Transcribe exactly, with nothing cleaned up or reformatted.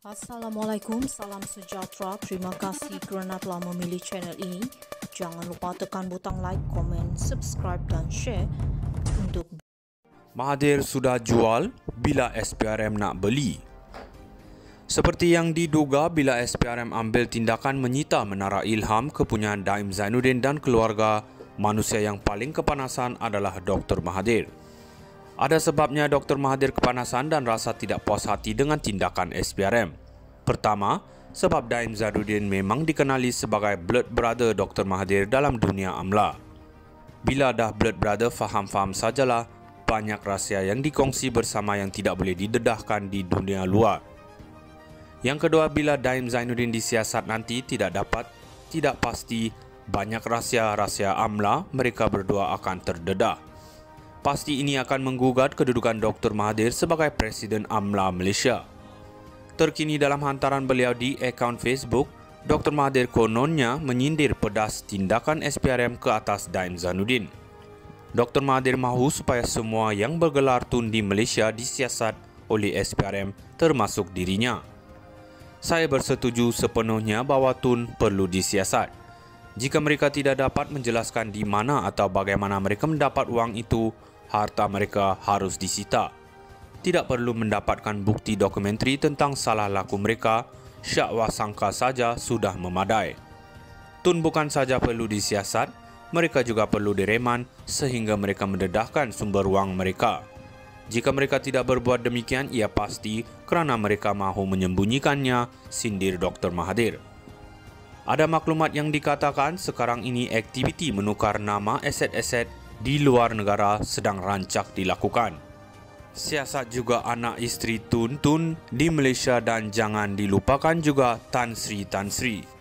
Assalamualaikum, salam sejahtera. Terima kasih kerana telah memilih channel ini. Jangan lupa tekan butang like, komen, subscribe dan share untuk Mahathir sudah jual bila S P R M nak beli. Seperti yang diduga bila S P R M ambil tindakan menyita Menara Ilham kepunyaan Daim Zainuddin dan keluarga, manusia yang paling kepanasan adalah Doktor Mahathir. Ada sebabnya Doktor Mahathir kepanasan dan rasa tidak puas hati dengan tindakan S P R M. Pertama, sebab Daim Zainuddin memang dikenali sebagai blood brother Doktor Mahathir dalam dunia amla. Bila dah blood brother, faham-faham sajalah banyak rahsia yang dikongsi bersama yang tidak boleh didedahkan di dunia luar. Yang kedua, bila Daim Zainuddin disiasat nanti tidak dapat, tidak pasti banyak rahsia-rahsia amla mereka berdua akan terdedah. Pasti ini akan menggugat kedudukan Doktor Mahathir sebagai Presiden AMLA Malaysia. Terkini dalam hantaran beliau di akaun Facebook, Doktor Mahathir kononnya menyindir pedas tindakan S P R M ke atas Daim Zainuddin. Doktor Mahathir mahu supaya semua yang bergelar tun di Malaysia disiasat oleh S P R M termasuk dirinya. Saya bersetuju sepenuhnya bahawa tun perlu disiasat. Jika mereka tidak dapat menjelaskan di mana atau bagaimana mereka mendapat wang itu, harta mereka harus disita. Tidak perlu mendapatkan bukti dokumentari tentang salah laku mereka, syakwa sangka saja sudah memadai. Tun bukan saja perlu disiasat, mereka juga perlu direman sehingga mereka mendedahkan sumber wang mereka. Jika mereka tidak berbuat demikian, ia pasti kerana mereka mahu menyembunyikannya, sindir Doktor Mahathir. Ada maklumat yang dikatakan sekarang ini aktiviti menukar nama aset-aset di luar negara sedang rancak dilakukan. Siasat juga anak isteri Tun Tun di Malaysia dan jangan dilupakan juga Tan Sri Tan Sri.